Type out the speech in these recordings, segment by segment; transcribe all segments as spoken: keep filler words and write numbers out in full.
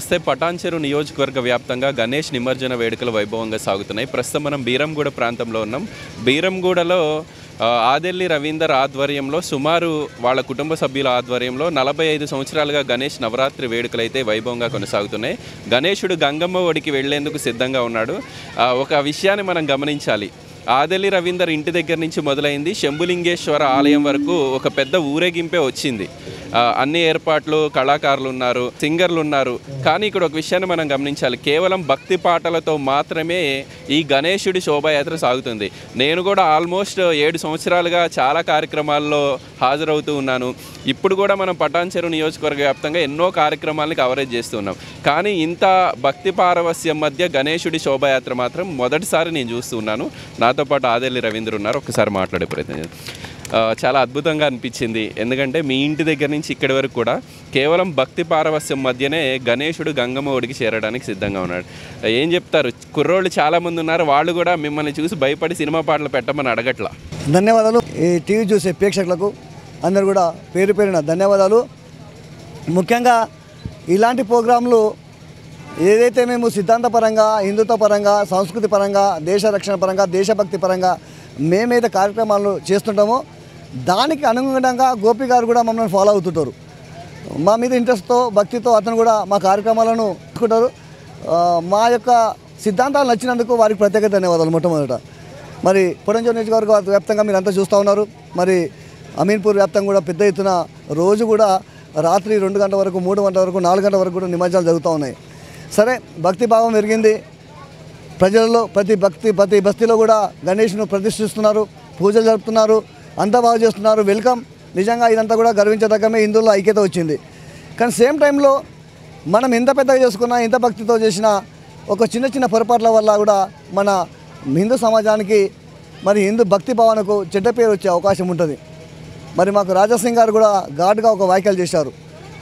నమస్తే. పటాన్చెరు నియోజకవర్గ వ్యాప్తంగా గణేష్ నిమజ్జన వేడుకలు వైభవంగా సాగుతున్నాయి. ప్రస్తుతం మనం బీరంగూడ ప్రాంతంలో ఉన్నాం. బీరంగూడలో ఆదెల్లి రవీందర్ ఆధ్వర్యంలో సుమారు వాళ్ళ కుటుంబ సభ్యుల ఆధ్వర్యంలో నలభై ఐదు సంవత్సరాలుగా గణేష్ నవరాత్రి వేడుకలు అయితే వైభవంగా కొనసాగుతున్నాయి. గణేశుడు గంగమ్మ ఒడికి వెళ్లేందుకు సిద్ధంగా ఉన్నాడు. ఒక విషయాన్ని మనం గమనించాలి. ఆదెల్లి రవీందర్ ఇంటి దగ్గర నుంచి మొదలైంది శంభులింగేశ్వర ఆలయం వరకు ఒక పెద్ద ఊరేగింపే వచ్చింది. అన్ని ఏర్పాట్లు, కళాకారులు ఉన్నారు, సింగర్లు ఉన్నారు. కానీ ఇక్కడ ఒక విషయాన్ని మనం గమనించాలి. కేవలం భక్తి పాటలతో మాత్రమే ఈ గణేశుడి శోభాయాత్ర సాగుతుంది. నేను కూడా ఆల్మోస్ట్ ఏడు సంవత్సరాలుగా చాలా కార్యక్రమాల్లో హాజరవుతూ ఉన్నాను. ఇప్పుడు కూడా మనం పటాన్చెరు నియోజకవర్గ వ్యాప్తంగా ఎన్నో కార్యక్రమాలని కవరేజ్ చేస్తున్నాం. కానీ ఇంత భక్తి పారవస్యం మధ్య గణేశుడి శోభాయాత్ర మాత్రం మొదటిసారి నేను చూస్తూ ఉన్నాను. నాతో పాటు ఆదెల్లి రవీంద్ర ఉన్నారు. ఒకసారి మాట్లాడే ప్రయత్నం. చాలా అద్భుతంగా అనిపించింది. ఎందుకంటే మీ ఇంటి దగ్గర నుంచి ఇక్కడి వరకు కూడా కేవలం భక్తి పారవస్యం మధ్యనే గణేశుడు గంగమ్మ ఒడికి చేరడానికి సిద్ధంగా ఉన్నాడు. ఏం చెప్తారు? కుర్రోళ్ళు చాలామంది ఉన్నారు. వాళ్ళు కూడా మిమ్మల్ని చూసి భయపడి సినిమా పాటలు పెట్టమని అడగట్లా. ధన్యవాదాలు. ఈ టీవీ చూసే ప్రేక్షకులకు అందరు కూడా పేరు పేరున ధన్యవాదాలు. ముఖ్యంగా ఇలాంటి ప్రోగ్రాంలు ఏదైతే మేము సిద్ధాంతపరంగా, హిందుత్వ పరంగా, సంస్కృతి పరంగా, దేశ రక్షణ పరంగా, దేశభక్తి పరంగా మేమైతే కార్యక్రమాలు చేస్తుంటామో దానికి అనుగుణంగా గోపి గారు కూడా మమ్మల్ని ఫాలో అవుతుంటారు. మా మీద ఇంట్రెస్ట్తో, భక్తితో అతను కూడా మా కార్యక్రమాలను తీసుకుంటారు. మా యొక్క సిద్ధాంతాలు నచ్చినందుకు వారికి ప్రత్యేక ధన్యవాదాలు. మొట్టమొదట మరి పటాన్చెరు నియోజకవర్గ వ్యాప్తంగా మీరు అంతా చూస్తూ ఉన్నారు. మరి అమీన్పూర్ వ్యాప్తంగా కూడా పెద్ద ఎత్తున రోజు కూడా రాత్రి రెండు గంటల వరకు, మూడు గంటల వరకు, నాలుగు గంటల వరకు కూడా నిమజ్జనాలు జరుగుతూ ఉన్నాయి. సరే, భక్తి భావం పెరిగింది ప్రజలలో. ప్రతి భక్తి ప్రతి బస్తీలో కూడా గణేష్ను ప్రతిష్ఠిస్తున్నారు, పూజలు జరుపుతున్నారు, అంతా బాగా చేస్తున్నారు. వెల్కమ్. నిజంగా ఇదంతా కూడా గర్వించదగ్గమే. హిందువుల్లో ఐక్యత వచ్చింది. కానీ సేమ్ టైంలో మనం ఎంత పెద్దగా చేసుకున్నా, ఎంత భక్తితో చేసినా ఒక చిన్న చిన్న పొరపాట్ల వల్ల కూడా మన హిందూ సమాజానికి, మరి హిందూ భక్తి భావనకు చెడ్డ పేరు వచ్చే అవకాశం ఉంటుంది. మరి మాకు రాజాసింగ్ గారు కూడా ఘాటుగా ఒక వ్యాఖ్యలు చేశారు.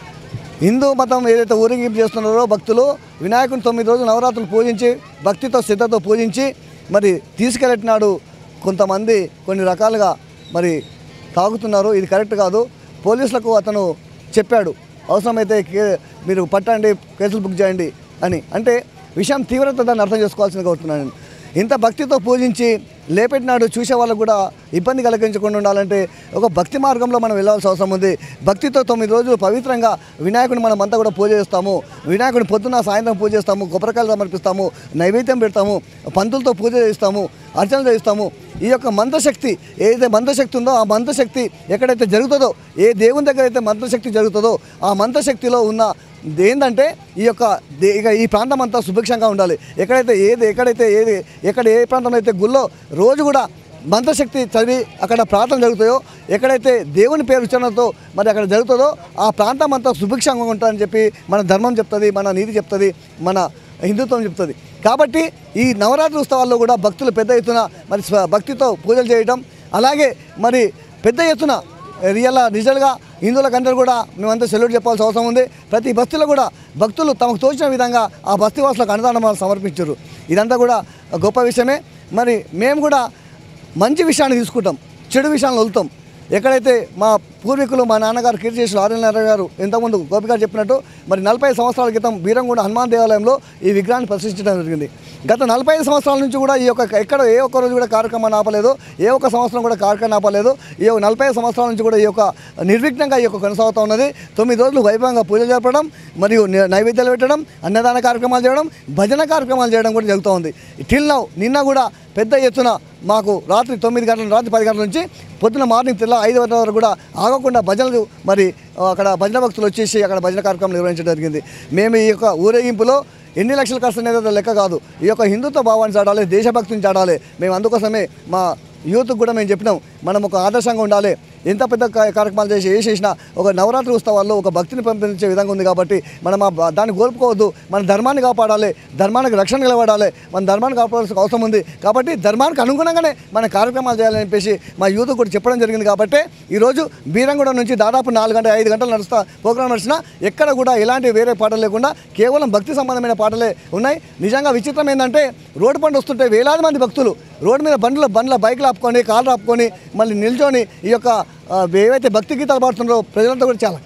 హిందూ మతం ఏదైతే ఊరేగింపు చేస్తున్నారో భక్తులు, వినాయకుని తొమ్మిది రోజులు నవరాత్రులు పూజించి, భక్తితో శ్రద్ధతో పూజించి మరి తీసుకెళ్ళినాడు కొంతమంది కొన్ని రకాలుగా మరి తాగుతున్నారు. ఇది కరెక్ట్ కాదు. పోలీసులకు అతను చెప్పాడు, అవసరమైతే మీరు పట్టండి, కేసులు బుక్ చేయండి అని. అంటే విషయం తీవ్రత దాన్ని అర్థం చేసుకోవాల్సిందిగా అవుతున్నాను. ఇంత భక్తితో పూజించి లేపెట్టినాడు చూసే వాళ్ళకు కూడా ఇబ్బంది కలిగించకుండా ఉండాలంటే ఒక భక్తి మార్గంలో మనం వెళ్ళాల్సిన అవసరం ఉంది. భక్తితో తొమ్మిది రోజులు పవిత్రంగా వినాయకుడిని మనం అంతా కూడా పూజ చేస్తాము. వినాయకుడిని పొద్దున్న సాయంత్రం పూజ చేస్తాము, కొబ్బరికాయలు సమర్పిస్తాము, నైవేద్యం పెడతాము, పంతులతో పూజ చేస్తాము, అర్చన చేస్తాము. ఈ యొక్క మంత్రశక్తి ఏదైతే మంత్రశక్తి ఉందో ఆ మంత్రశక్తి ఎక్కడైతే జరుగుతుందో, ఏ దేవుని దగ్గర అయితే మంత్రశక్తి జరుగుతుందో ఆ మంత్రశక్తిలో ఉన్న ఏంటంటే ఈ యొక్క ఇక ఈ ప్రాంతం అంతా సుభిక్షంగా ఉండాలి. ఎక్కడైతే ఏది ఎక్కడైతే ఏది ఎక్కడ ఏ ప్రాంతంలో అయితే గుళ్ళో రోజు కూడా మంత్రశక్తి చదివి అక్కడ ప్రార్థన జరుగుతాయో, ఎక్కడైతే దేవుని పేరు ఉచ్చారణతో మరి అక్కడ జరుగుతుందో ఆ ప్రాంతం అంతా సుభిక్షంగా ఉంటుందని చెప్పి మన ధర్మం చెప్తుంది, మన నీతి చెప్తుంది, మన హిందుత్వం చెప్తుంది. కాబట్టి ఈ నవరాత్రి ఉత్సవాల్లో కూడా భక్తులు పెద్ద ఎత్తున మరి భక్తితో పూజలు చేయడం, అలాగే మరి పెద్ద ఎత్తున రియల్ రిజల్ట్గా హిందువులకందరూ కూడా మేమంతా సెల్యూట్ చెప్పాల్సిన అవసరం ఉంది. ప్రతి బస్తీలో కూడా భక్తులు తమకు తోచిన విధంగా ఆ బస్తీవాసులకు అన్నదానం సమర్పించారు. ఇదంతా కూడా గొప్ప విషయమే. మరి మేము కూడా మంచి విషయాన్ని తీసుకుంటాం, చెడు విషయాన్ని వదులుతాం. ఎక్కడైతే మా పూర్వీకులు, మా నాన్నగారు కీర్తిశేషులు ఆర్ఎల్ నారాయణ గారు ఇంతకుముందు గోపి గారు చెప్పినట్టు మరి నలభై సంవత్సరాల క్రితం బీరంగూడ హనుమాన్ దేవాలయంలో ఈ విగ్రహాన్ని ప్రతిష్ఠించడం జరిగింది. గత నలభై ఐదు సంవత్సరాల నుంచి కూడా ఈ యొక్క ఎక్కడ ఏ ఒక్క రోజు కూడా కార్యక్రమాన్ని ఆపలేదు, ఏ ఒక్క సంవత్సరం కూడా కార్యక్రమం ఆపలేదు. ఈ యొక్క నలభై ఐదు సంవత్సరాల నుంచి కూడా ఈ యొక్క నిర్విఘ్నంగా ఈ యొక్క కొనసాగుతూ ఉన్నది. తొమ్మిది రోజులు వైభవంగా పూజ జరపడం, మరియు నైవేద్యాలు పెట్టడం, అన్నదాన కార్యక్రమాలు చేయడం, భజన కార్యక్రమాలు చేయడం కూడా జరుగుతూ ఉంది. టిల్ నౌ నిన్న కూడా పెద్ద ఎత్తున మాకు రాత్రి తొమ్మిది గంటల రాత్రి పది గంటల నుంచి పొద్దున మార్నింగ్ తెల్ల ఐదు గంటల వరకు కూడా ఆగకుండా భజనలు మరి అక్కడ భజన భక్తులు వచ్చేసి అక్కడ భజన కార్యక్రమం నిర్వహించడం జరిగింది. మేము ఈ యొక్క ఊరేగింపులో ఎన్ని లక్షలు ఖర్చు అనేది లెక్క కాదు. ఈ యొక్క హిందుత్వ భావాన్ని చాటాలి, దేశభక్తిని చాటాలి. మేము అందుకోసమే మా యూత్కి కూడా మేము చెప్పినాం, మనం ఒక ఆదర్శంగా ఉండాలి. ఎంత పెద్ద కార్యక్రమాలు చేసి ఏ చేసినా ఒక నవరాత్రి ఉత్సవాల్లో ఒక భక్తిని పెంపొందించే విధంగా ఉంది. కాబట్టి మనం దాన్ని కోల్పోవద్దు. మన ధర్మాన్ని కాపాడాలి, ధర్మానికి రక్షణ నిలబడాలి, మన ధర్మాన్ని కాపాడాల్సిన అవసరం ఉంది. కాబట్టి ధర్మానికి అనుగుణంగానే మన కార్యక్రమాలు చేయాలని చెప్పేసి మా యూత్ కూడా చెప్పడం జరిగింది. కాబట్టి ఈరోజు బీరంగూడ నుంచి దాదాపు నాలుగు గంటల ఐదు గంటలు నడుస్తా ప్రోగ్రాం నడిచినా ఎక్కడ కూడా ఎలాంటి వేరే పాటలు లేకుండా కేవలం భక్తి సంబంధమైన పాటలే ఉన్నాయి. నిజంగా విచిత్రం ఏంటంటే రోడ్డు పండు వస్తుంటే వేలాది మంది భక్తులు రోడ్డు మీద బండ్ల బండ్ల బైక్లు ఆపుకొని, కార్లు ఆపుకొని మళ్ళీ నిల్చొని ఈ యొక్క ఏవైతే భక్తి గీతాలు పాడుతున్నారో ప్రజలంతా కూడా చాలా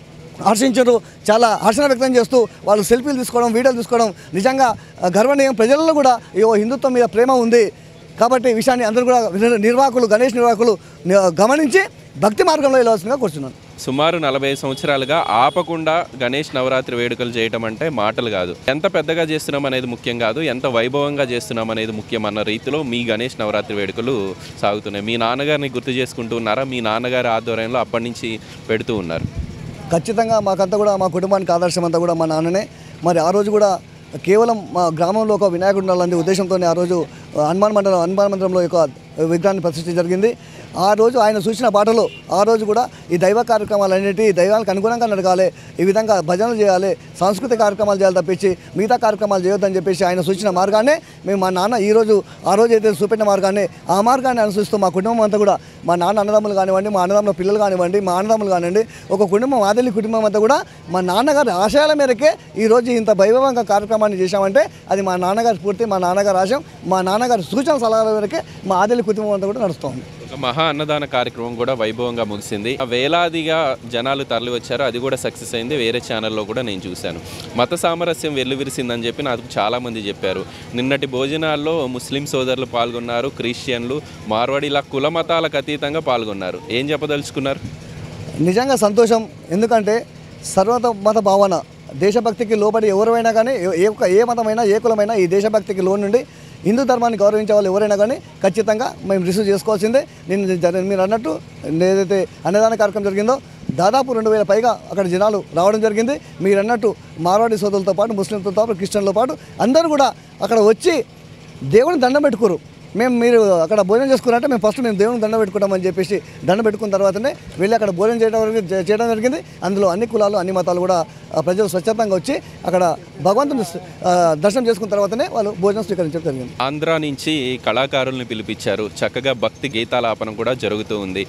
హర్షించారు, చాలా హర్షణ వ్యక్తం చేస్తూ వాళ్ళు సెల్ఫీలు తీసుకోవడం, వీడియోలు తీసుకోవడం నిజంగా గర్వనీయం. ప్రజల్లో కూడా ఈ హిందుత్వం మీద ప్రేమ ఉంది కాబట్టి ఈ విషయాన్ని అందరూ కూడా నిర్వాహకులు, గణేష్ నిర్వాహకులు గమనించి భక్తి మార్గంలో వెళ్ళవలసిందిగా కూర్చున్నాను. సుమారు నలభై సంవత్సరాలుగా ఆపకుండా గణేష్ నవరాత్రి వేడుకలు చేయటం అంటే మాటలు కాదు. ఎంత పెద్దగా చేస్తున్నాం అనేది ముఖ్యం కాదు, ఎంత వైభవంగా చేస్తున్నాం అనేది ముఖ్యం అన్న రీతిలో మీ గణేష్ నవరాత్రి వేడుకలు సాగుతున్నాయి. మీ నాన్నగారిని గుర్తు చేసుకుంటూ ఉన్నారా? మీ నాన్నగారి ఆధ్వర్యంలో అప్పటి నుంచి పెడుతూ ఉన్నారు. ఖచ్చితంగా మాకంతా కూడా మా కుటుంబానికి ఆదర్శం అంతా కూడా మా నాన్ననే. మరి ఆ రోజు కూడా కేవలం మా గ్రామంలో ఒక వినాయకుడు ఉండాలనే ఉద్దేశంతో ఆ రోజు హనుమాన్ మండలం హనుమాన్ మందిరంలో ఒక విగ్రహాన్ని ప్రతిష్ఠ జరిగింది. ఆ రోజు ఆయన సూచన పాటలో ఆ రోజు కూడా ఈ దైవ కార్యక్రమాలు అనేవి దైవానికి అనుగుణంగా నడగాలి, ఈ విధంగా భజనలు చేయాలి, సాంస్కృతిక కార్యక్రమాలు చేయాలి తప్పించి మిగతా కార్యక్రమాలు చేయొద్దని చెప్పేసి ఆయన సూచన మార్గాన్ని మేము మా నాన్న ఈరోజు ఆ రోజు అయితే చూపెట్టిన మార్గాన్ని ఆ మార్గాన్ని అనుసరిస్తూ మా కుటుంబం అంతా కూడా మా నాన్న అన్నదమ్ములు కానివ్వండి, మా అన్నదమ్ముల పిల్లలు కానివ్వండి, మా అన్నదమ్ములు కానివ్వండి, ఒక కుటుంబం ఆదలి కుటుంబం అంతా కూడా మా నాన్నగారి ఆశయాల మేరకే ఈరోజు ఇంత వైభవంగా కార్యక్రమాన్ని చేశామంటే అది మా నాన్నగారి స్ఫూర్తి, మా నాన్నగారి ఆశయం, మా నాన్నగారి సూచన సలహాల మేరకే మా ఆదలి కుటుంబం అంతా కూడా నడుస్తుంది. ఒక మహా అన్నదాన కార్యక్రమం కూడా వైభవంగా ముగిసింది. వేలాదిగా జనాలు తరలి వచ్చారు, అది కూడా సక్సెస్ అయింది. వేరే ఛానల్లో కూడా నేను చూశాను. మత సామరస్యం వెల్లువిరిసిందని చెప్పి నాకు చాలామంది చెప్పారు. నిన్నటి భోజనాల్లో ముస్లిం సోదరులు పాల్గొన్నారు, క్రిస్టియన్లు, మార్వాడి, ఇలా కుల మతాలకు అతీతంగా పాల్గొన్నారు. ఏం చెప్పదలుచుకున్నారు? నిజంగా సంతోషం. ఎందుకంటే సర్వత మత భావన, దేశభక్తికి లోబడి ఎవరైనా కానీ ఏ ఏ మతమైనా ఏ కులమైనా ఈ దేశభక్తికి లోన్ నుండి హిందూ ధర్మాన్ని గౌరవించే వాళ్ళు ఎవరైనా కానీ ఖచ్చితంగా మేము రిసీవ్ చేసుకోవాల్సిందే. నేను మీరు అన్నట్టు ఏదైతే అన్నదాన కార్యక్రమం జరిగిందో దాదాపు రెండు వేల పైగా అక్కడ జనాలు రావడం జరిగింది. మీరు అన్నట్టు మార్వాడి సోదరులతో పాటు, ముస్లింలతో పాటు, క్రిస్టియన్లతో పాటు అందరూ కూడా అక్కడ వచ్చి దేవుని దండం పెట్టుకోరు. మేము మీరు అక్కడ భోజనం చేసుకున్నారంటే మేము ఫస్ట్ మేము దేవునికి దండం పెట్టుకుంటామని చెప్పేసి దండం పెట్టుకున్న తర్వాతనే వెళ్ళి అక్కడ భోజనం చేయడం చేయడం జరిగింది. అందులో అన్ని కులాలు, అన్ని మతాలు కూడా ప్రజలు స్వచ్ఛందంగా వచ్చి అక్కడ భగవంతుని దర్శనం చేసుకున్న తర్వాతనే వాళ్ళు భోజనం స్వీకరించడం జరిగింది. ఆంధ్ర నుంచి కళాకారుల్ని పిలిపించారు, చక్కగా భక్తి గీతాలాపనం కూడా జరుగుతూ ఉంది.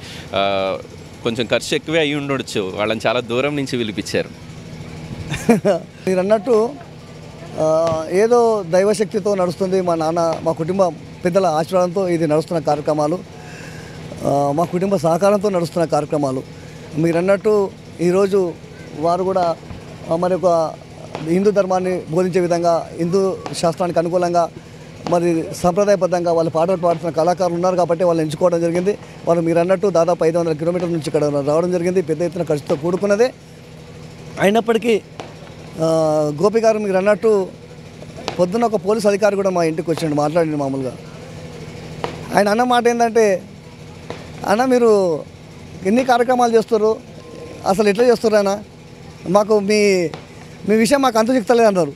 కొంచెం ఖర్చు ఎక్కువే అయి ఉండొచ్చు, వాళ్ళని చాలా దూరం నుంచి పిలిపించారు. మీరు అన్నట్టు ఏదో దైవశక్తితో నడుస్తుంది. మా నాన్న, మా కుటుంబ పెద్దల ఆశీర్వాదంతో ఇది నడుస్తున్న కార్యక్రమాలు, మా కుటుంబ సహకారంతో నడుస్తున్న కార్యక్రమాలు. మీరు అన్నట్టు ఈరోజు వారు కూడా మరి ఒక హిందూ ధర్మాన్ని బోధించే విధంగా, హిందూ శాస్త్రానికి అనుకూలంగా మరి సంప్రదాయబద్ధంగా వాళ్ళు పాటలు పాడుతున్న కళాకారులు ఉన్నారు కాబట్టి వాళ్ళు ఎంచుకోవడం జరిగింది. వాళ్ళు మీరు అన్నట్టు దాదాపు ఐదు వందల కిలోమీటర్ల నుంచి ఇక్కడ రావడం జరిగింది. పెద్ద ఎత్తున ఖర్చుతో కూడుకున్నదే అయినప్పటికీ గోపి గారు మీరు అన్నట్టు పొద్దున్న ఒక పోలీస్ అధికారి కూడా మా ఇంటికి వచ్చిండు, మాట్లాడిండు మామూలుగా. ఆయన అన్న మాట ఏంటంటే, అన్న మీరు ఎన్ని కార్యక్రమాలు చేస్తారు, అసలు ఎట్లా చేస్తారు అన్న, మాకు మీ మీ విషయం మాకు అంత చెప్తలేదు అన్నారు.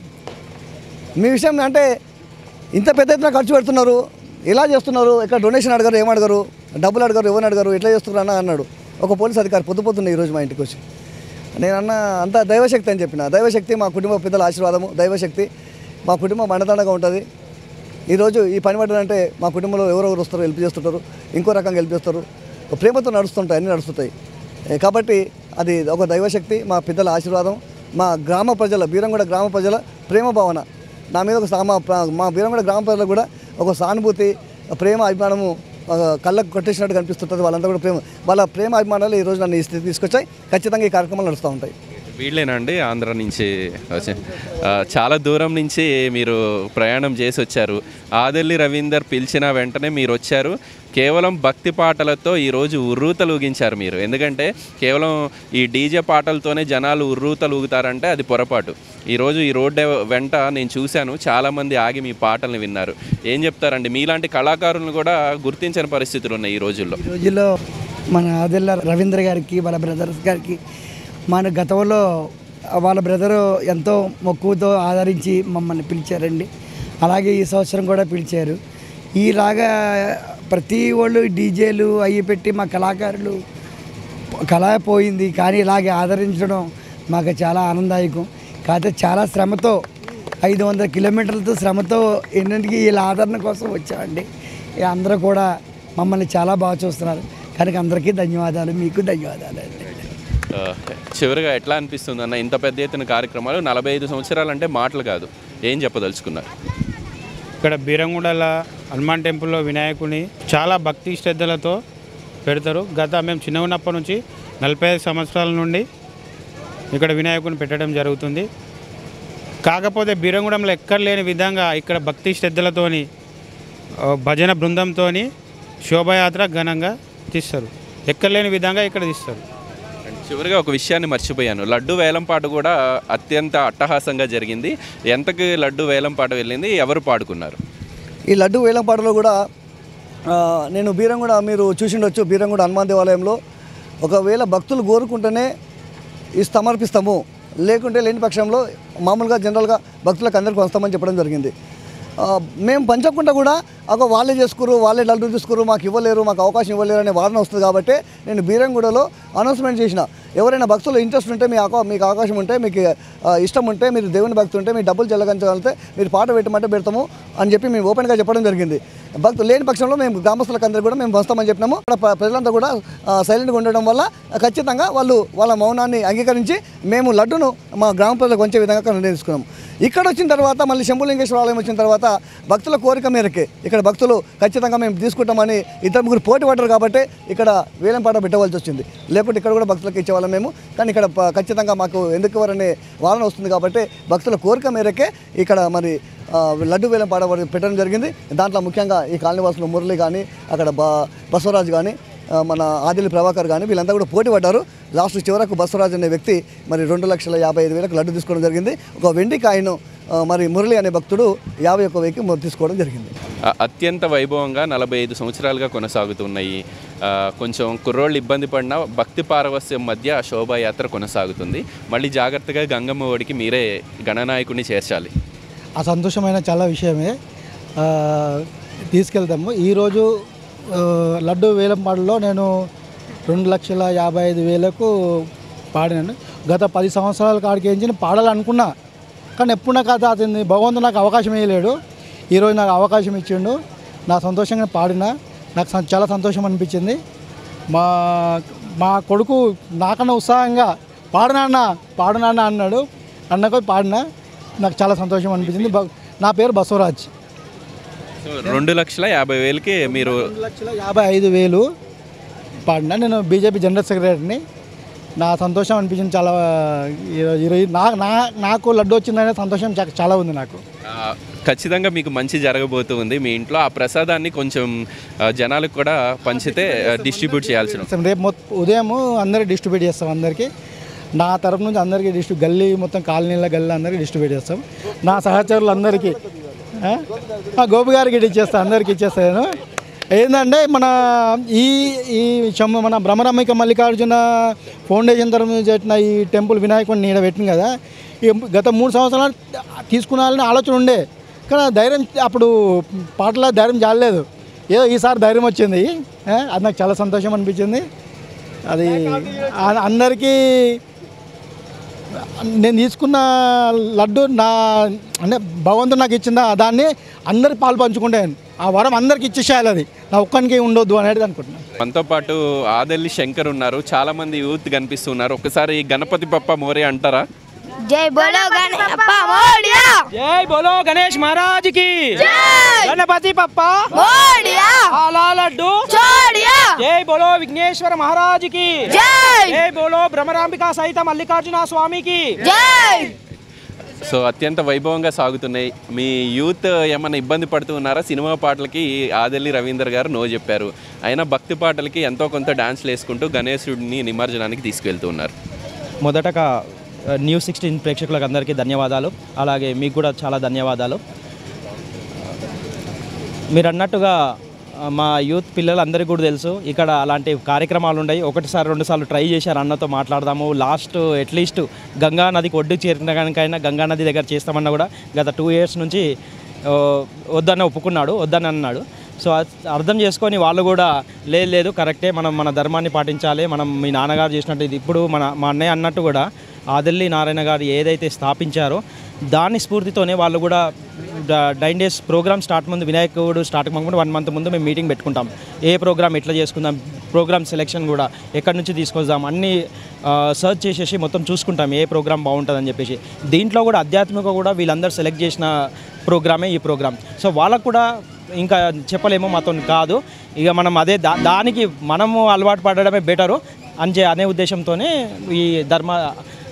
మీ విషయం అంటే ఇంత పెద్ద ఎత్తున ఖర్చు పెడుతున్నారు, ఎలా చేస్తున్నారు, ఇక్కడ డొనేషన్ అడగారు, ఏం అడగారు, డబ్బులు అడగారు, ఎవరిని అడగారు, ఎట్లా చేస్తున్నారు అన్న అన్నాడు ఒక పోలీస్ అధికారి పొద్దు పొద్దున్న ఈరోజు మా ఇంటికి వచ్చి. నేను అన్న అంత దైవశక్తి అని చెప్పిన. దైవశక్తి మా కుటుంబ పెద్దల ఆశీర్వాదము, దైవశక్తి మా కుటుంబం అండదండగా ఉంటుంది. ఈరోజు ఈ పని పడ్డదంటే మా కుటుంబంలో ఎవరెవరు వస్తారో హెల్ప్ చేస్తుంటారు, ఇంకో రకంగా హెల్ప్ చేస్తారు, ప్రేమతో నడుస్తుంటాయి, అన్నీ నడుస్తుంటాయి. కాబట్టి అది ఒక దైవశక్తి, మా పెద్దల ఆశీర్వాదం, మా గ్రామ ప్రజల, బీరంగూడ గ్రామ ప్రజల ప్రేమ భావన నా మీద ఒక మా మా బీరంగూడ గ్రామ ప్రజలకు కూడా ఒక సానుభూతి, ప్రేమ, అభిమానము కళ్ళకు కొట్టేసినట్టు కనిపిస్తుంటుంది. వాళ్ళంతా కూడా ప్రేమ, వాళ్ళ ప్రేమ అభిమానాలు ఈరోజు నన్ను ఈ స్థితి తీసుకొచ్చాయి. ఖచ్చితంగా ఈ కార్యక్రమాలు నడుస్తూ ఉంటాయి. వీళ్ళేనండి ఆంధ్ర నుంచి వచ్చి చాలా దూరం నుంచి మీరు ప్రయాణం చేసి వచ్చారు. ఆదెల్లి రవీందర్ పిలిచిన వెంటనే మీరు వచ్చారు. కేవలం భక్తి పాటలతో ఈరోజు ఉర్రూతలు ఊగించారు మీరు. ఎందుకంటే కేవలం ఈ డీజే పాటలతోనే జనాలు ఉర్రూతలు ఊగుతారంటే అది పొరపాటు. ఈరోజు ఈ రోడ్డు వెంట నేను చూశాను, చాలామంది ఆగి మీ పాటలను విన్నారు. ఏం చెప్తారండి? మీలాంటి కళాకారులను కూడా గుర్తించని పరిస్థితులు ఉన్నాయి ఈ రోజుల్లో. ఈ రోజుల్లో మన ఆదెల్ల రవీంద్ర గారికి, వాళ్ళ బ్రదర్స్ గారికి, మన గతంలో వాళ్ళ బ్రదరు ఎంతో మక్కువతో ఆదరించి మమ్మల్ని పిలిచారండి. అలాగే ఈ సంవత్సరం కూడా పిలిచారు. ఈలాగా ప్రతి వాళ్ళు డీజేలు అవి పెట్టి మా కళాకారులు కళ పోయింది, కానీ ఇలాగే ఆదరించడం మాకు చాలా ఆనందదాయకం. కాకపోతే చాలా శ్రమతో ఐదు వందల కిలోమీటర్లతో శ్రమతో ఎన్నింటికి వీళ్ళ ఆదరణ కోసం వచ్చామండి. అందరూ కూడా మమ్మల్ని చాలా బాగా చూస్తున్నారు. కనుక అందరికీ ధన్యవాదాలు, మీకు ధన్యవాదాలు అండి. చివరిగా ఎట్లా అనిపిస్తుంది అన్న, ఇంత పెద్ద ఎత్తున కార్యక్రమాలు, నలభై ఐదు సంవత్సరాలు అంటే మాటలు కాదు, ఏం చెప్పదలుచుకున్నారు? ఇక్కడ బీరంగూడల హనుమాన్ టెంపుల్లో వినాయకుని చాలా భక్తి శ్రద్ధలతో పెడతారు. గత మేము చిన్న ఉన్నప్పటి నుంచి నలభై ఐదు సంవత్సరాల నుండి ఇక్కడ వినాయకుని పెట్టడం జరుగుతుంది. కాకపోతే బీరంగూడెంలో ఎక్కడ లేని విధంగా ఇక్కడ భక్తి శ్రద్ధలతోని భజన బృందంతోని శోభాయాత్ర ఘనంగా తీస్తారు. ఎక్కడ లేని విధంగా ఇక్కడ తీస్తారు. చివరిగా ఒక విషయాన్ని మర్చిపోయాను, లడ్డు వేలంపాట కూడా అత్యంత అట్టహాసంగా జరిగింది. ఎంతకి లడ్డు వేలంపాట వెళ్ళింది, ఎవరు పాడుకున్నారు? ఈ లడ్డు వేలంపాటలో కూడా నేను బీరంగూడ మీరు చూసిండొచ్చు, బీరంగూడ హనుమాన్ దేవాలయంలో ఒకవేళ భక్తులు కోరుకుంటేనే ఈ సమర్పిస్తాము, లేకుంటే లేని పక్షంలో మామూలుగా జనరల్గా భక్తులకు అందరికీ వస్తామని చెప్పడం జరిగింది. మేము పంచకుండా కూడా ఒక వాళ్ళే చేసుకురు, వాళ్ళే లడ్డు తీసుకురు, మాకు ఇవ్వలేరు, మాకు అవకాశం ఇవ్వలేరు అనే వాదన వస్తుంది. కాబట్టి నేను బీరంగూడలో అనౌన్స్మెంట్ చేసిన, ఎవరైనా భక్తులు ఇంట్రెస్ట్ ఉంటే మీ అవకా మీకు అవకాశం ఉంటే మీకు ఇష్టం ఉంటే మీరు దేవుని భక్తి ఉంటే మీ డబ్బులు చెల్లగలిగితే మీరు పాట పెట్టమంటే పెడతాము అని చెప్పి మేము ఓపెన్గా చెప్పడం జరిగింది. భక్తులు లేని పక్షంలో మేము గ్రామస్తులకు అందరూ కూడా మేము వస్తామని చెప్పినాము. ప్రజలంతా కూడా సైలెంట్గా ఉండడం వల్ల ఖచ్చితంగా వాళ్ళు వాళ్ళ మౌనాన్ని అంగీకరించి మేము లడ్డును మా గ్రామ ప్రజలకు వంచే విధంగా నిర్ణయించుకున్నాము. ఇక్కడ వచ్చిన తర్వాత మళ్ళీ శంభులింగేశ్వర ఆలయం వచ్చిన తర్వాత భక్తుల కోరిక మేరకే ఇక్కడ భక్తులు ఖచ్చితంగా మేము తీసుకుంటామని ఇద్దరు ముగ్గురు పోటీ పడ్డారు కాబట్టి ఇక్కడ వేలంపాట పెట్టవలసి వచ్చింది. లేకుంటే ఇక్కడ కూడా భక్తులకు ఇచ్చేవాళ్ళం మేము, కానీ ఇక్కడ ఖచ్చితంగా మాకు ఎందుకు ఎవరనే వాదన వస్తుంది కాబట్టి భక్తుల కోరిక మేరకే ఇక్కడ మరి లడ్డు వేలం పాట పెట్టడం జరిగింది. దాంట్లో ముఖ్యంగా ఈ కాలనీవాసులు మురళి కానీ అక్కడ బ బసవరాజు కానీ మన ఆదిలి ప్రభాకర్ కానీ వీళ్ళంతా కూడా పోటీ పడ్డారు. లాస్ట్ చివరకు బసవరాజు అనే వ్యక్తి మరి రెండు లక్షల యాభై ఐదు వేలకు లడ్డు తీసుకోవడం జరిగింది. ఒక వెండి కాయను మరి మురళి అనే భక్తుడు యాభై ఒక్క వెయ్యికి తీసుకోవడం జరిగింది. అత్యంత వైభవంగా నలభై ఐదు సంవత్సరాలుగా కొనసాగుతున్నాయి. కొంచెం కుర్రోళ్ళు ఇబ్బంది పడినా భక్తి పారవస్యం మధ్య శోభాయాత్ర కొనసాగుతుంది. మళ్ళీ జాగ్రత్తగా గంగమ్మ ఒడికి మీరే గణనాయకుడిని చేర్చాలి. ఆ సంతోషమైన చాలా విషయమే తీసుకెళ్తాము. ఈరోజు లడ్డు వేలంపాటలో నేను రెండు లక్షల యాభై ఐదు వేలకు పాడినాను. గత పది సంవత్సరాల కాడికి ఏంచి పాడాలనుకున్నా, కానీ ఎప్పుడు నాకు అది అతని భగవంతుడు నాకు అవకాశం ఇవ్వలేడు. ఈరోజు నాకు అవకాశం ఇచ్చిండు. నా సంతోషంగా పాడినా, నాకు చాలా సంతోషం అనిపించింది. మా మా కొడుకు నాకన్నా ఉత్సాహంగా పాడనాన్న పాడనాన్న అన్నాడు. అన్నకు పాడినా నాకు చాలా సంతోషం అనిపించింది. నా పేరు బసవరాజ్. రెండు లక్షల యాభై వేలకి మీరు రెండు లక్షల యాభై ఐదు వేలు పాడినా. నేను బీజేపీ జనరల్ సెక్రటరీని. నా సంతోషం అనిపించింది చాలా. నా నా నాకు లడ్డు వచ్చిందనే సంతోషం చాలా ఉంది నాకు. ఖచ్చితంగా మీకు మంచి జరగబోతుంది. మీ ఇంట్లో ఆ ప్రసాదాన్ని కొంచెం జనాలకు కూడా పంచితే డిస్ట్రిబ్యూట్ చేయాల్సిన రేపు ఉదయం అందరికి డిస్ట్రిబ్యూట్ చేస్తాం. అందరికీ నా తరపు నుంచి అందరికీ డిస్ట్రిబ్యూట్ గల్లీ మొత్తం కాలనీల గల్లీ అందరికీ డిస్ట్రిబ్యూట్ చేస్తాం. నా సహచరులు అందరికీ గోపి గారికి ఇచ్చేస్తాను, అందరికీ ఇచ్చేస్తాను. ఏంటంటే మన ఈ ఈ మన భ్రమరాంబిక మల్లికార్జున ఫౌండేషన్ తరఫు నుంచి పెట్టిన ఈ టెంపుల్ వినాయకుడిని నీడ పెట్టింది కదా, గత మూడు సంవత్సరాలు తీసుకున్నాలని ఆలోచన ఉండే, కానీ ధైర్యం అప్పుడు పాటలో ధైర్యం చాలలేదు. ఏదో ఈసారి ధైర్యం వచ్చింది. అది నాకు చాలా సంతోషం అనిపించింది. అది అందరికీ నేను తీసుకున్న లడ్డు నా అంటే భగవంతుడు నాకు ఇచ్చిందా దాన్ని అందరి పాలు పంచుకుంటాను. ఆ వరం అందరికి ఇచ్చేసేయాలి, అది నా ఒక్కనికి ఉండొద్దు అనేది అనుకుంటున్నాను. మనతో పాటు ఆదెల్లి శంకర్ ఉన్నారు, చాలా మంది యూత్ కనిపిస్తున్నారు. ఒకసారి గణపతి బప్పా మోరే అంటారా? జై బోలో గణేష్ బప్పా మోరియా, జై బోలో గణేష్ మహారాజ్ కి జై, గణపతి బప్పా మోరియా, హాలా లడ్డు చోడియా, జై బోలో విఘ్నేశ్వర మహారాజ్ కి జై, జై బోలో భ్రమరాంబిక సహిత మల్లికార్జున స్వామికి జై. సో అత్యంత వైభవంగా సాగుతున్నాయి. మీ యూత్ ఏమైనా ఇబ్బంది పడుతూ ఉన్నారా? సినిమా పాటలకి ఆదెల్లి రవీందర్ గారు నో చెప్పారు, అయినా భక్తి పాటలకి ఎంతో కొంత డాన్స్లు వేసుకుంటూ గణేశుడిని నిమజ్జనానికి తీసుకెళ్తూ ఉన్నారు. మొదటగా న్యూస్ సిక్స్టీన్ ప్రేక్షకులకు అందరికీ ధన్యవాదాలు, అలాగే మీకు కూడా చాలా ధన్యవాదాలు. మీరు అన్నట్టుగా మా యూత్ పిల్లలందరికీ కూడా తెలుసు ఇక్కడ అలాంటి కార్యక్రమాలు ఉన్నాయి. ఒకటిసారి రెండుసార్లు ట్రై చేశారు, అన్నతో మాట్లాడదాము, లాస్ట్ అట్లీస్ట్ గంగా నదికి ఒడ్డు చేరిన కనుకైనా గంగా నది దగ్గర చేస్తామన్నా కూడా గత టూ ఇయర్స్ నుంచి వద్దన్న ఒప్పుకున్నాడు, వద్దని అన్నాడు. సో అర్థం చేసుకొని వాళ్ళు కూడా లేదు లేదు కరెక్టే, మనం మన ధర్మాన్ని పాటించాలి, మనం మీ నాన్నగారు చేసినట్టు ఇది ఇప్పుడు మన మా అన్నయ్య అన్నట్టు కూడా ఆదెల్లి నారాయణ గారు ఏదైతే స్థాపించారో దాని స్ఫూర్తితోనే వాళ్ళు కూడా నైన్ డేస్ ప్రోగ్రామ్ స్టార్ట్ ముందు వినాయకుడు స్టార్ట్ ముందు వన్ మంత్ ముందు మేము మీటింగ్ పెట్టుకుంటాం. ఏ ప్రోగ్రామ్ ఎట్లా చేసుకుందాం, ప్రోగ్రామ్ సెలెక్షన్ కూడా ఎక్కడి నుంచి తీసుకొద్దాం అన్నీ సర్చ్ చేసేసి మొత్తం చూసుకుంటాం ఏ ప్రోగ్రామ్ బాగుంటుందని చెప్పేసి. దీంట్లో కూడా ఆధ్యాత్మిక కూడా వీళ్ళందరూ సెలెక్ట్ చేసిన ప్రోగ్రామే ఈ ప్రోగ్రామ్. సో వాళ్ళకు కూడా ఇంకా చెప్పలేమో మాతో కాదు, ఇక మనం అదే దా దానికి మనము అలవాటు పడడమే బెటరు అని అనే ఉద్దేశంతోనే ఈ ధర్మ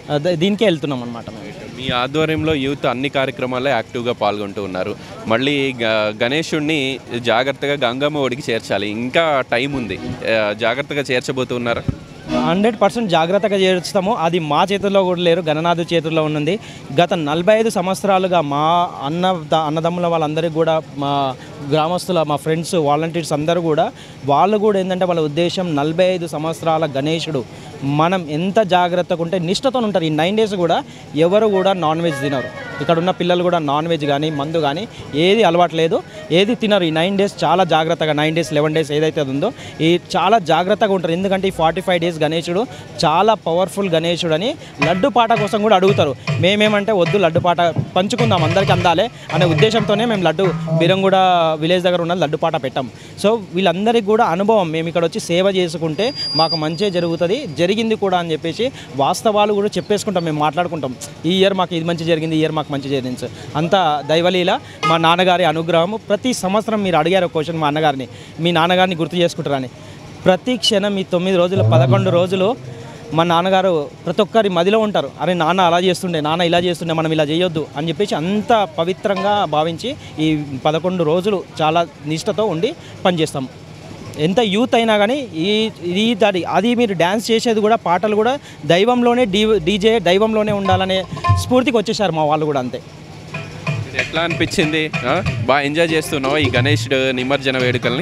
దీనికే వెళ్తున్నాం అనమాట మేము. మీ ఆధ్వర్యంలో యూత్ అన్ని కార్యక్రమాల్లో యాక్టివ్గా పాల్గొంటూ ఉన్నారు. మళ్ళీ గ గణేశుడిని జాగ్రత్తగా గంగమ్మ ఒడికి చేర్చాలి, ఇంకా టైం ఉంది, జాగ్రత్తగా చేర్చబోతున్నారా? హండ్రెడ్ పర్సెంట్ జాగ్రత్తగా చేస్తాము. అది మా చేతుల్లో కూడా లేరు, గణనాథు చేతుల్లో ఉన్నది. గత నలభై ఐదు సంవత్సరాలుగా మా అన్న అన్నదమ్ముల వాళ్ళందరికీ కూడా, మా గ్రామస్తుల, మా ఫ్రెండ్స్, వాలంటీర్స్ అందరూ కూడా, వాళ్ళు కూడా ఏంటంటే వాళ్ళ ఉద్దేశం నలభై ఐదు సంవత్సరాల గణేశుడు మనం ఎంత జాగ్రత్తగా ఉంటే నిష్ఠతో ఉంటారు. ఈ నైన్ డేస్ కూడా ఎవరు కూడా నాన్ వెజ్ తినరు. ఇక్కడ ఉన్న పిల్లలు కూడా నాన్ వెజ్ కానీ మందు కానీ ఏది అలవాటు లేదు, ఏది తినరు. ఈ నైన్ డేస్ చాలా జాగ్రత్తగా, నైన్ డేస్ లెవెన్ డేస్ ఏదైతే ఉందో ఈ చాలా జాగ్రత్తగా ఉంటారు. ఎందుకంటే ఈ ఫార్టీ ఫైవ్ డేస్ గణేశుడు చాలా పవర్ఫుల్ గణేశుడు అని లడ్డు పాట కోసం కూడా అడుగుతారు. మేమేమంటే వద్దు, లడ్డు పాట పంచుకుందాం, అందరికీ అందాలే అనే ఉద్దేశంతోనే మేము లడ్డు బీరంగూడ విలేజ్ దగ్గర ఉన్న లడ్డు పాట పెట్టాం. సో వీళ్ళందరికీ కూడా అనుభవం, మేము ఇక్కడ వచ్చి సేవ చేసుకుంటే మాకు మంచి జరుగుతుంది, జరిగింది కూడా అని చెప్పేసి వాస్తవాలు కూడా చెప్పేసుకుంటాం, మేము మాట్లాడుకుంటాం. ఈ ఇయర్ మాకు ఇది మంచి జరిగింది, ఈ ఇయర్ మాకు మంచి జరిగింది సార్. అంతా దైవలీల, మా నాన్నగారి అనుగ్రహము. ప్రతి సంవత్సరం మీరు అడిగారు క్వశ్చన్ మా అన్నగారిని, మీ నాన్నగారిని గుర్తు చేసుకుంటారని. ప్రతి క్షణం ఈ తొమ్మిది రోజులు పదకొండు రోజులు మా నాన్నగారు ప్రతి ఒక్కరి మదిలో ఉంటారు. అరే నాన్న అలా చేస్తుండే, నాన్న ఇలా చేస్తుండే, మనం ఇలా చేయొద్దు అని చెప్పేసి అంత పవిత్రంగా భావించి ఈ పదకొండు రోజులు చాలా నిష్ఠతో ఉండి పనిచేస్తాం. ఎంత యూత్ అయినా కానీ ఈ ఇది దాడి అది మీరు డ్యాన్స్ చేసేది కూడా, పాటలు కూడా దైవంలోనే, డీ డీజే దైవంలోనే ఉండాలనే స్ఫూర్తికి వచ్చేసారు మా వాళ్ళు కూడా. అంతే. ఎట్లా అనిపించింది? బాగా ఎంజాయ్ చేస్తున్నావు ఈ గణేశుడు నిమజ్జన వేడుకల్ని?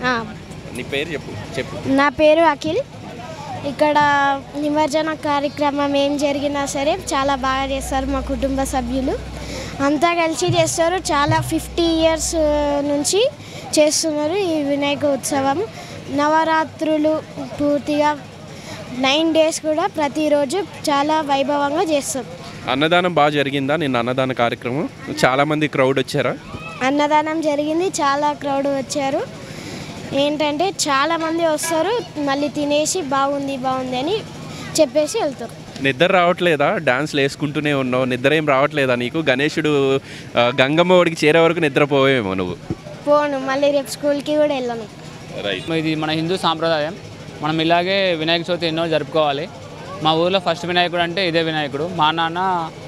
నీ పేరు చెప్పు చెప్పు నా పేరు అఖిల్. ఇక్కడ నిమజ్జన కార్యక్రమం ఏం జరిగినా సరే చాలా బాగా చేస్తారు మా కుటుంబ సభ్యులు, అంతా కలిసి చేస్తారు. చాలా ఫిఫ్టీ ఇయర్స్ నుంచి చేస్తున్నారు ఈ వినాయక ఉత్సవం. నవరాత్రులు పూర్తిగా నైన్ డేస్ కూడా ప్రతిరోజు చాలా వైభవంగా చేస్తారు. అన్నదానం బాగా జరిగిందా నిన్న అన్నదాన కార్యక్రమం? చాలామంది క్రౌడ్ వచ్చారా? అన్నదానం జరిగింది, చాలా క్రౌడ్ వచ్చారు. ఏంటంటే చాలామంది వస్తారు, మళ్ళీ తినేసి బాగుంది బాగుంది అని చెప్పేసి వెళ్తారు. నిద్ర రావట్లేదా? డాన్స్లు వేసుకుంటూనే ఉన్నావు, నిద్ర ఏం రావట్లేదా నీకు? గణేశుడు గంగమ్మ ఒడికి చేరే వరకు నిద్రపోవేమో నువ్వు? పోను, మళ్ళీ రేపు స్కూల్కి కూడా వెళ్ళను. రైట్. ఇది మన హిందూ సాంప్రదాయం, మనం ఇలాగే వినాయక చవితి ఎన్నో జరుపుకోవాలి. మా ఊర్లో ఫస్ట్ వినాయకుడు అంటే ఇదే వినాయకుడు. మా నాన్న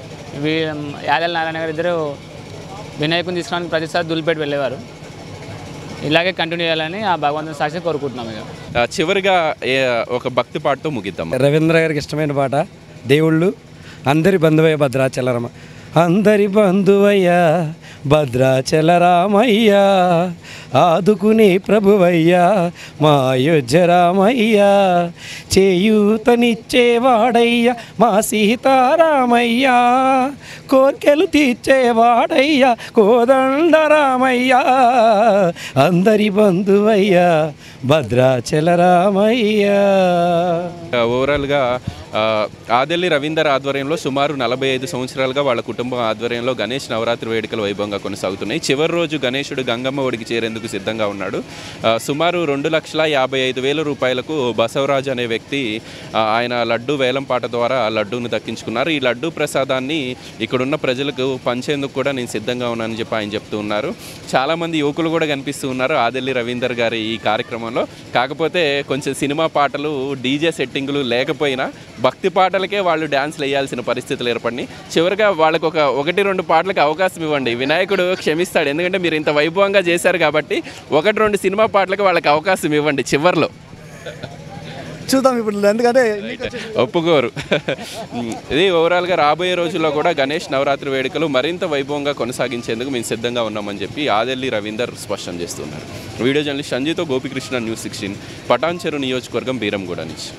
యాదల నారాయణ గారు ఇద్దరు వినాయకుని తీసుకోవడానికి ప్రతిసారి దులిపేట వెళ్ళేవారు. ఇలాగే కంటిన్యూ చేయాలని ఆ భగవంతుని సాక్షి కోరుకుంటున్నాం. ఇక చివరిగా ఒక భక్తి పాటతో ముగిద్దాం. రవీంద్ర గారికి ఇష్టమైన పాట దేవుళ్ళు. అందరి బంధువయ్య భద్రాచలరమ, అందరి బంధువయ్యా భద్రాచల రామయ్యా, ఆదుకునే ప్రభువయ్యా మా అయోధ్య రామయ్యా, చేయూతనిచ్చేవాడయ్యా మా సీతారామయ్యా, కోర్కెలు తీర్చేవాడయ్యా కోదండ రామయ్యా, అందరి బంధువయ్యా భద్రాచల రామయ్యా. ఓవరాల్గా ఆదెల్లి రవీందర్ ఆధ్వర్యంలో సుమారు నలభై ఐదు సంవత్సరాలుగా వాళ్ళ కుటుంబం ఆధ్వర్యంలో గణేష్ నవరాత్రి వేడుకలు వైభవంగా కొనసాగుతున్నాయి. చివరి రోజు గణేశుడు గంగమ్మ ఒడికి చేరేందుకు సిద్ధంగా ఉన్నాడు. సుమారు రెండు లక్షల యాభై ఐదు వేల రూపాయలకు బసవరాజు అనే వ్యక్తి ఆయన లడ్డు వేలం పాట ద్వారా లడ్డూను దక్కించుకున్నారు. ఈ లడ్డు ప్రసాదాన్ని ఇక్కడున్న ప్రజలకు పంచేందుకు కూడా నేను సిద్ధంగా ఉన్నానని చెప్పి ఆయన చెప్తూ ఉన్నారు. చాలామంది యువకులు కూడా కనిపిస్తూ ఉన్నారు ఆదెల్లి రవీందర్ గారి ఈ కార్యక్రమంలో. కాకపోతే కొంచెం సినిమా పాటలు, డీజే సెట్టింగులు లేకపోయినా భక్తి పాటలకే వాళ్ళు డ్యాన్స్లు వేయాల్సిన పరిస్థితులు ఏర్పడినాయి. చివరిగా వాళ్ళకు ఒక ఒకటి రెండు పాటలకు అవకాశం ఇవ్వండి, వినాయకుడు క్షమిస్తాడు. ఎందుకంటే మీరు ఇంత వైభవంగా చేశారు కాబట్టి ఒకటి రెండు సినిమా పాటలకు వాళ్ళకి అవకాశం ఇవ్వండి చివరిలో. చూద్దాం ఇప్పుడు, ఎందుకంటే ఒప్పుకోరు. ఇది ఓవరాల్గా రాబోయే రోజుల్లో కూడా గణేష్ నవరాత్రి వేడుకలు మరింత వైభవంగా కొనసాగించేందుకు మేము సిద్ధంగా ఉన్నామని చెప్పి ఆదెల్లి రవీందర్ స్పష్టం చేస్తున్నారు. వీడియో జర్నలిస్ట్ సంజయ్తో గోపికృష్ణ, న్యూస్ సిక్స్టీన్, పటాన్చెరు నియోజకవర్గం, బీరంగూడ నుంచి.